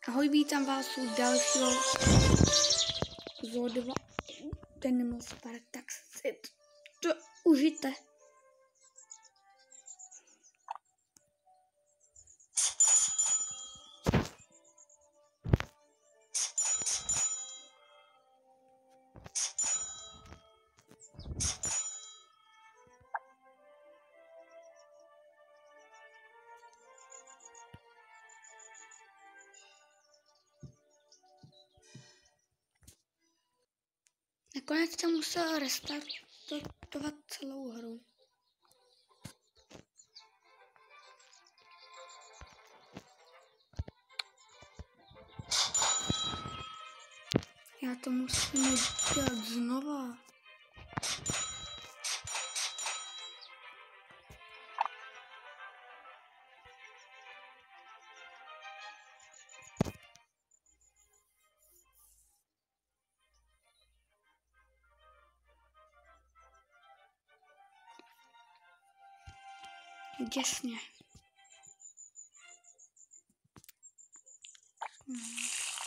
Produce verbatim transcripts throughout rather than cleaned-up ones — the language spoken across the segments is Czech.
Ahoj, vítám vás u dalšího Zoo dva Animals Park, tak si to užijte. Nakonec jsem musel restartovat celou hru. Já to musím udělat znova. Děsně. Hmm.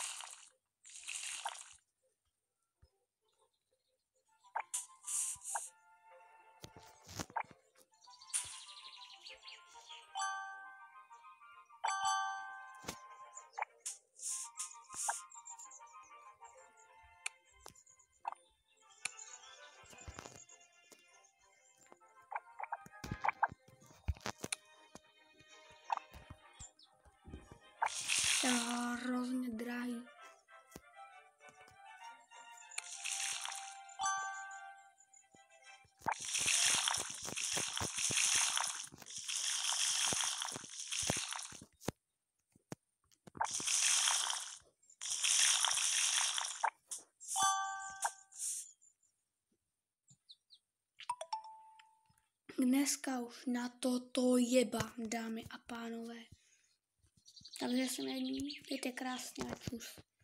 Je hrozně drahý. Dneska už na to to jeba, dámy a pánové. Takže se mějte krásně a čus.